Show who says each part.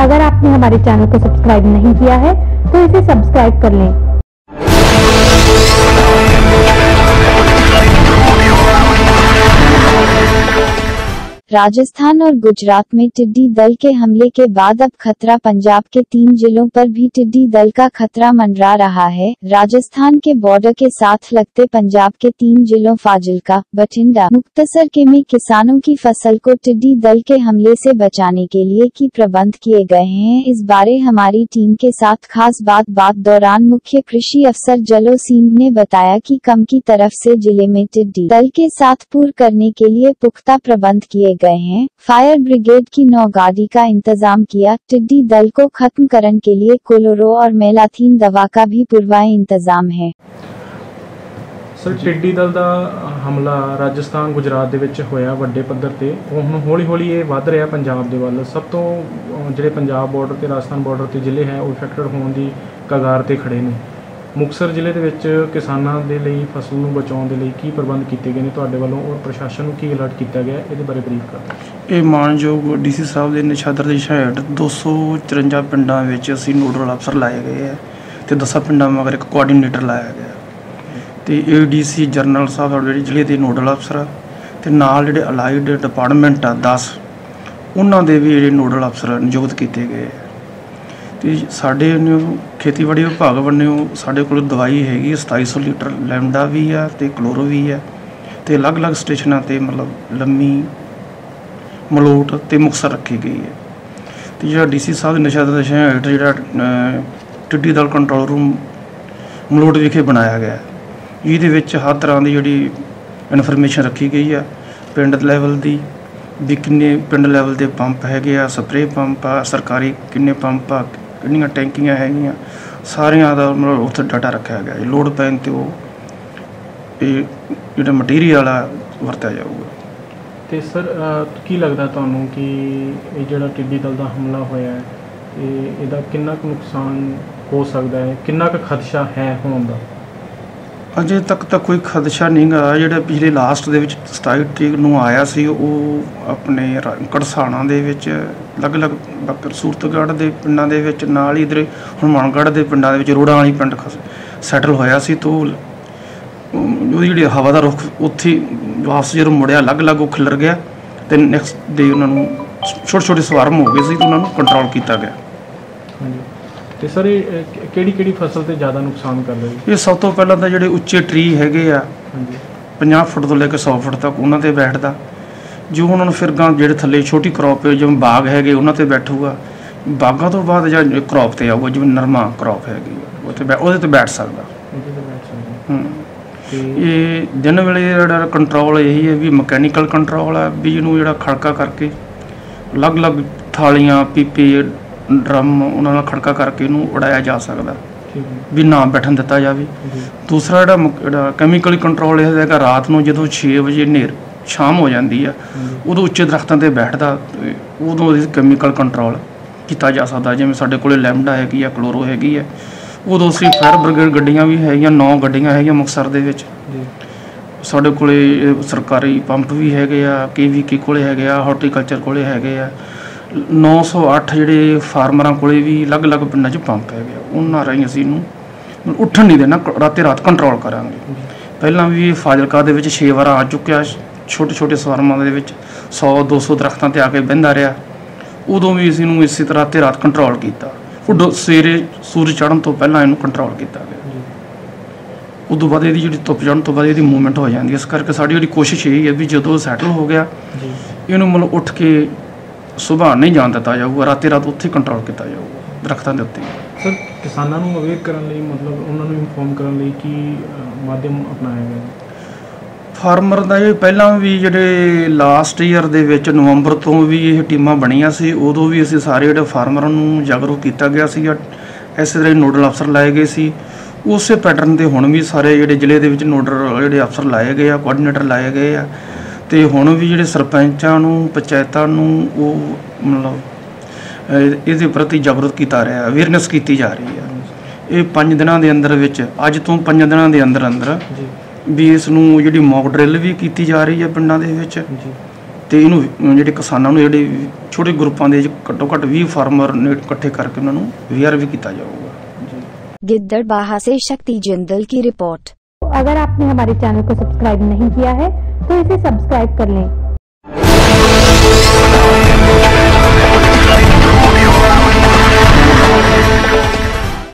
Speaker 1: अगर आपने हमारे चैनल को सब्सक्राइब नहीं किया है तो इसे सब्सक्राइब कर लें।
Speaker 2: राजस्थान और गुजरात में टिड्डी दल के हमले के बाद अब खतरा पंजाब के 3 जिलों पर भी टिड्डी दल का खतरा मंडरा रहा है। राजस्थान के बॉर्डर के साथ लगते पंजाब के 3 जिलों फाजिल्का, बठिंडा, मुक्तसर के में किसानों की फसल को टिड्डी दल के हमले से बचाने के लिए की प्रबंध किए गए हैं। इस बारे हमारी टीम के साथ खास बात दौरान मुख्य कृषि अफसर जलो सिंह ने बताया कि कम की तरफ से जिले में टिड्डी दल के साथ पूर करने के लिए पुख्ता प्रबंध किए गए हैं। फायर ब्रिगेड की 9 गाड़ी का इंतजाम किया। टिड्डी दल को खत्म करने के लिए क्लोरो और मेलाथीन दवा का भी पूर्वा इंतजाम है।
Speaker 3: सर, टिड्डी दल का हमला राजस्थान गुजरात ਦੇ ਵਿੱਚ ਹੋਇਆ ਵੱਡੇ ਪੱਧਰ ਤੇ। ਉਹ ਹੁਣ ਹੌਲੀ-ਹੌਲੀ ਇਹ ਵੱਧ ਰਿਹਾ ਪੰਜਾਬ ਦੇ ਵੱਲ। ਸਭ ਤੋਂ ਜਿਹੜੇ ਪੰਜਾਬ ਬਾਰਡਰ ਤੇ ਰਾਜਸਥਾਨ ਬਾਰਡਰ ਤੇ ਜ਼ਿਲ੍ਹੇ ਹੈ ਉਹ ਇਫੈਕਟਡ ਹੋਣ ਦੀ ਕਗਾਰ ਤੇ ਖੜੇ ਨੇ। ਮੁਕਤਸਰ ਜ਼ਿਲ੍ਹੇ ਦੇ ਵਿੱਚ ਕਿਸਾਨਾਂ ਦੇ ਲਈ ਫਸਲ ਨੂੰ ਬਚਾਉਣ ਦੇ ਲਈ ਕੀ ਪ੍ਰਬੰਧ ਕੀਤੇ ਗਏ ਨੇ ਤੁਹਾਡੇ ਵੱਲੋਂ ਔਰ ਪ੍ਰਸ਼ਾਸਨ ਨੂੰ ਕੀ ਅਲਰਟ ਕੀਤਾ ਗਿਆ, ਇਹਦੇ ਬਾਰੇ ਬਰੀਫ ਕਰੋ।
Speaker 4: ਇਹ ਮਾਨਯੋਗ ਡੀਸੀ ਸਾਹਿਬ ਦੇ ਨਿਸ਼ਾਦਰ ਦੀ ਹੇਠ 254 ਪਿੰਡਾਂ ਵਿੱਚ ਅਸੀਂ ਨੋਡਲ ਅਫਸਰ ਲਾਏ ਗਏ ਹੈ ਤੇ 10 ਪਿੰਡਾਂ ਮਗਰ ਇੱਕ ਕੋਆਰਡੀਨੇਟਰ ਲਾਇਆ ਗਿਆ ਤੇ ਏਡੀਸੀ ਜਨਰਲ ਸਾਹਿਬ ਸਾਡੇ ਜਿਹੜੇ ਜ਼ਿਲ੍ਹੇ ਦੇ ਨੋਡਲ ਅਫਸਰ ਤੇ ਨਾਲ ਜਿਹੜੇ ਅਲਾਈਡ ਡਿਪਾਰਟਮੈਂਟ ਆ 10 ਉਹਨਾਂ ਦੇ ਵੀ ਜਿਹੜੇ ਨੋਡਲ ਅਫਸਰ ਨਿਯੁਕਤ ਕੀਤੇ ਗਏ ਤੇ ਸਾਡੇ ਖੇਤੀਬਾੜੀ ਵਿਭਾਗ ਵੱਲੋਂ ਸਾਡੇ ਕੋਲ ਦਵਾਈ ਹੈਗੀ 2700 ਲੀਟਰ ਲੈਮਡਾ ਵੀ ਆ ਤੇ ਕਲੋਰੋ ਵੀ ਆ ਤੇ ਅਲੱਗ-ਅਲੱਗ ਸਟੇਸ਼ਨਾਂ ਤੇ ਮਤਲਬ ਲੰਮੀ ਮਲੋਟ ਤੇ ਮੁਕਤਸਰ ਰੱਖੀ ਗਈ ਹੈ ਤੇ ਜਿਹੜਾ ਡੀਸੀ ਸਾਹਿਬ ਦੇ ਨਿਸ਼ਾਨ ਦੇ ਹੇਠ ਜਿਹੜਾ ਟਿੱਡੀ ਦਲ ਕੰਟਰੋਲ ਰੂਮ ਮਲੋਟ ਵਿਖੇ ਬਣਾਇਆ ਗਿਆ ਇਹਦੇ ਵਿੱਚ ਹਰ ਤਰ੍ਹਾਂ ਦੀ ਜਿਹੜੀ ਇਨਫੋਰਮੇਸ਼ਨ ਰੱਖੀ ਗਈ ਆ ਪਿੰਡ ਲੈਵਲ ਦੀ ਵੀ ਕਿੰਨੇ ਪਿੰਡ ਲੈਵਲ ਦੇ ਪੰਪ ਹੈਗੇ ਆ, ਸਪਰੇ ਪੰਪ ਆ, ਸਰਕਾਰੀ ਕਿੰਨੇ ਪੰਪ ਆ, ਕਿੰਨੀਆਂ ਟੈਂਕੀਆਂ ਹੈਗੀਆਂ, ਸਾਰਿਆਂ ਦਾ ਮਤਲਬ ਉੱਥੇ ਡਾਟਾ ਰੱਖਿਆ ਗਿਆ। ਲੋੜ ਪੈਣ 'ਤੇ ਉਹ ਇਹ ਜਿਹੜਾ ਮਟੀਰੀਅਲ ਆ ਵਰਤਿਆ ਜਾਊਗਾ।
Speaker 3: ਤੇ ਸਰ, ਕੀ ਲੱਗਦਾ ਤੁਹਾਨੂੰ ਕਿ ਇਹ ਜਿਹੜਾ ਟਿੱਡੀ ਦਲ ਦਾ ਹਮਲਾ ਹੋਇਆ ਹੈ ਇਹਦਾ ਕਿੰਨਾ ਕੁ ਨੁਕਸਾਨ ਹੋ ਸਕਦਾ ਹੈ, ਕਿੰਨਾ ਕੁ ਖਦਸ਼ਾ ਹੈ ਹੋਣ ਦਾ?
Speaker 4: ਅਜੇ ਤੱਕ ਤਾਂ ਕੋਈ ਖਦਸ਼ਾ ਨਹੀਂ ਗਾ। ਜਿਹੜਾ ਪਿਛਲੇ ਲਾਸਟ ਦੇ ਵਿੱਚ 27 ਤਰੀਕ ਨੂੰ ਆਇਆ ਸੀ ਉਹ ਆਪਣੇ ਕੜਸਾਣਾ ਦੇ ਵਿੱਚ ਅਲੱਗ-ਅਲੱਗ ਬਾਕੀ ਸੂਰਤਗੜ੍ਹ ਦੇ ਪਿੰਡਾਂ ਦੇ ਵਿੱਚ ਨਾਲ ਹੀ ਇੱਧਰ ਹਨੂੰਮਾਨਗੜ੍ਹ ਦੇ ਪਿੰਡਾਂ ਦੇ ਵਿੱਚ ਰੋੜਾਂ ਵਾਲੀ ਪਿੰਡ ਸੈਟਲ ਹੋਇਆ ਸੀ। ਤਾਂ ਉਹਦੀ ਜਿਹੜੀ ਹਵਾ ਦਾ ਰੁੱਖ ਉੱਥੇ ਵਾਪਸ ਜਦੋਂ ਮੁੜਿਆ ਅਲੱਗ-ਅਲੱਗ ਉਹ ਖਿਲਰ ਗਿਆ ਅਤੇ ਨੈਕਸਟ ਡੇ ਉਹਨਾਂ ਨੂੰ ਛੋਟੇ ਸਵਾਰਮ ਹੋ ਗਏ ਸੀ ਅਤੇ ਉਹਨਾਂ ਨੂੰ ਕੰਟਰੋਲ ਕੀਤਾ ਗਿਆ।
Speaker 3: ਹਾਂਜੀ, ਅਤੇ ਸਰ ਇਹ ਕਿਹੜੀ ਫਸਲ 'ਤੇ ਜ਼ਿਆਦਾ ਨੁਕਸਾਨ ਕਰ ਰਹੀ?
Speaker 4: ਇਹ ਸਭ ਤੋਂ ਪਹਿਲਾਂ ਤਾਂ ਜਿਹੜੇ ਉੱਚੇ ਟਰੀ ਹੈਗੇ ਆ 50 ਫੁੱਟ ਤੋਂ ਲੈ ਕੇ 100 ਫੁੱਟ ਤੱਕ ਉਹਨਾਂ 'ਤੇ ਬੈਠਦਾ, ਜੋ ਉਹਨਾਂ ਨੂੰ ਫਿਰ ਗਾਂ ਜਿਹੜੇ ਥੱਲੇ ਛੋਟੀ ਕਰੋਪ ਜਿਵੇਂ ਬਾਗ ਹੈਗੇ ਉਹਨਾਂ 'ਤੇ ਬੈਠੂਗਾ। ਬਾਗਾਂ ਤੋਂ ਬਾਅਦ ਜਾਂ ਕਰੋਪ 'ਤੇ ਆਊਗਾ ਜਿਵੇਂ ਨਰਮਾ ਕਰੋਪ ਹੈਗੀ ਉਹਦੇ 'ਤੇ ਬੈਠ ਸਕਦਾ। ਇਹ ਦਿਨ ਵੇਲੇ ਜਿਹੜਾ ਕੰਟਰੋਲ ਇਹੀ ਹੈ ਵੀ ਮਕੈਨੀਕਲ ਕੰਟਰੋਲ ਹੈ ਵੀ ਇਹਨੂੰ ਜਿਹੜਾ ਖੜਕਾ ਕਰਕੇ ਅਲੱਗ-ਅਲੱਗ ਥਾਲੀਆਂ, ਪੀਪੇ, ਡਰਮ ਉਹਨਾਂ ਨਾਲ ਖੜਕਾ ਕਰਕੇ ਇਹਨੂੰ ਉਡਾਇਆ ਜਾ ਸਕਦਾ ਵੀ ਨਾ ਬੈਠਣ ਦਿੱਤਾ ਜਾਵੇ। ਦੂਸਰਾ ਜਿਹੜਾ ਕੈਮੀਕਲ ਕੰਟਰੋਲ ਇਹ ਹੈਗਾ ਰਾਤ ਨੂੰ ਜਦੋਂ 6 ਵਜੇ ਸ਼ਾਮ ਹੋ ਜਾਂਦੀ ਆ ਉਦੋਂ ਉੱਚੇ ਦਰੱਖਤਾਂ 'ਤੇ ਬੈਠਦਾ, ਉਦੋਂ ਉਹਦੀ ਕੈਮੀਕਲ ਕੰਟਰੋਲ ਕੀਤਾ ਜਾ ਸਕਦਾ। ਜਿਵੇਂ ਸਾਡੇ ਕੋਲ ਲੈਮਡਾ ਹੈਗੀ ਆ, ਕਲੋਰੋ ਹੈਗੀ ਆ, ਉਦੋਂ ਅਸੀਂ ਫਾਇਰ ਬ੍ਰਿਗੇਡ ਗੱਡੀਆਂ ਵੀ ਹੈਗੀਆਂ, 9 ਗੱਡੀਆਂ ਹੈਗੀਆਂ ਮੁਕਤਸਰ ਦੇ ਵਿੱਚ। ਸਾਡੇ ਕੋਲ ਸਰਕਾਰੀ ਪੰਪ ਵੀ ਹੈਗੇ ਆ, KVK ਕੋਲ ਹੈਗੇ ਆ, ਹਾਰਟੀਕਲਚਰ ਕੋਲ ਹੈਗੇ ਆ, 908 ਜਿਹੜੇ ਫਾਰਮਰਾਂ ਕੋਲ ਵੀ ਅਲੱਗ-ਅਲੱਗ ਪਿੰਡਾਂ 'ਚ ਪੰਪ ਹੈਗੇ ਆ। ਉਹਨਾਂ ਰਾਹੀਂ ਅਸੀਂ ਇਹਨੂੰ ਉੱਠਣ ਨਹੀਂ ਦੇਣਾ, ਰਾਤ ਕੰਟਰੋਲ ਕਰਾਂਗੇ। ਪਹਿਲਾਂ ਵੀ ਫਾਜ਼ਿਲਕਾ ਦੇ ਵਿੱਚ 6 ਵਾਰ ਆ ਚੁੱਕਿਆ, ਛੋਟੇ ਸਵਾਰਮਾਂ ਦੇ ਵਿੱਚ 100-200 ਦਰੱਖਤਾਂ 'ਤੇ ਆ ਕੇ ਬਹਿੰਦਾ ਰਿਹਾ। ਉਦੋਂ ਵੀ ਅਸੀਂ ਇਹਨੂੰ ਇਸੇ ਤਰ੍ਹਾਂ ਰਾਤ ਕੰਟਰੋਲ ਕੀਤਾ। ਸਵੇਰੇ ਸੂਰਜ ਚੜ੍ਹਨ ਤੋਂ ਪਹਿਲਾਂ ਇਹਨੂੰ ਕੰਟਰੋਲ ਕੀਤਾ ਗਿਆ। ਉਦੋਂ ਬਾਅਦ ਇਹਦੀ ਜਿਹੜੀ ਧੁੱਪ ਚੜ੍ਹਨ ਤੋਂ ਬਾਅਦ ਇਹਦੀ ਮੂਵਮੈਂਟ ਹੋ ਜਾਂਦੀ। ਇਸ ਕਰਕੇ ਸਾਡੀ ਜਿਹੜੀ ਕੋਸ਼ਿਸ਼ ਇਹ ਹੈ ਵੀ ਜਦੋਂ ਸੈਟਲ ਹੋ ਗਿਆ ਇਹਨੂੰ ਮਤਲਬ ਉੱਠ ਕੇ ਸੁਬਾਹ ਨਹੀਂ ਜਾਣ ਦਿੱਤਾ ਜਾਊਗਾ, ਰਾਤ ਉੱਥੇ ਕੰਟਰੋਲ ਕੀਤਾ ਜਾਊਗਾ ਦਰੱਖਤਾਂ ਦੇ ਉੱਤੇ।
Speaker 3: ਸਰ, ਕਿਸਾਨਾਂ ਨੂੰ ਅਵੇਅਰ ਕਰਨ ਲਈ ਮਤਲਬ ਉਹਨਾਂ ਨੂੰ ਇਨਫੋਰਮ ਕਰਨ ਲਈ ਕੀ ਮਾਧਿਅਮ ਅਪਣਾਇਆ ਗਿਆ? ਫਾਰਮਰ ਦਾ ਇਹ ਪਹਿਲਾਂ ਵੀ ਜਿਹੜੇ ਲਾਸਟ ਈਅਰ ਦੇ ਵਿੱਚ ਨਵੰਬਰ ਤੋਂ ਵੀ ਇਹ ਟੀਮਾਂ ਬਣੀਆਂ ਸੀ, ਉਦੋਂ ਵੀ ਅਸੀਂ ਸਾਰੇ ਜਿਹੜੇ ਫਾਰਮਰਾਂ ਨੂੰ ਜਾਗਰੂਕ ਕੀਤਾ ਗਿਆ ਸੀਗਾ। ਇਸੇ ਤਰ੍ਹਾਂ ਨੋਡਲ ਅਫਸਰ ਲਾਏ ਗਏ ਸੀ। ਉਸੇ ਪੈਟਰਨ 'ਤੇ ਹੁਣ ਵੀ ਸਾਰੇ ਜਿਹੜੇ ਜ਼ਿਲ੍ਹੇ ਦੇ ਵਿੱਚ ਨੋਡਲ ਜਿਹੜੇ ਅਫਸਰ ਲਾਏ ਗਏ ਆ, ਕੋਆਰਡੀਨੇਟਰ ਲਾਏ ਗਏ ਆ ਅਤੇ ਹੁਣ ਵੀ ਜਿਹੜੇ ਸਰਪੰਚਾਂ ਨੂੰ, ਪੰਚਾਇਤਾਂ ਨੂੰ ਉਹ ਮਤਲਬ ਇਹਦੇ ਪ੍ਰਤੀ ਜਾਗਰੂਕ ਕੀਤਾ ਰਿਹਾ, ਅਵੇਅਰਨੈਸ ਕੀਤੀ ਜਾ ਰਹੀ ਹੈ। ਇਹ 5 ਦਿਨਾਂ ਦੇ ਅੰਦਰ ਵਿੱਚ, ਅੱਜ ਤੋਂ 5 ਦਿਨਾਂ ਦੇ ਅੰਦਰ ਵੀ ਇਸ ਨੂੰ ਜਿਹੜੀ ਮੌਕ ਡਰਿੱਲ ਵੀ ਕੀਤੀ ਜਾ ਰਹੀ ਹੈ ਪਿੰਡਾਂ ਦੇ ਵਿੱਚ, ਤੇ ਇਹਨੂੰ ਜਿਹੜੇ ਕਿਸਾਨਾਂ ਨੂੰ ਜਿਹੜੇ ਛੋਟੇ ਗਰੁੱਪਾਂ ਦੇ ਘੱਟੋ ਘੱਟ 20 ਫਾਰਮਰ ਨੇ ਇਕੱਠੇ ਕਰਕੇ ਉਹਨਾਂ ਨੂੰ ਅਵੇਅਰ ਵੀ ਕੀਤਾ ਜਾਊਗਾ ਜੀ।
Speaker 2: गिद्दड़बाहा से शक्ति जिंदल की रिपोर्ट।
Speaker 1: अगर आपने हमारे चैनल को सब्सक्राइब नहीं किया है तो इसे सब्सक्राइब कर लें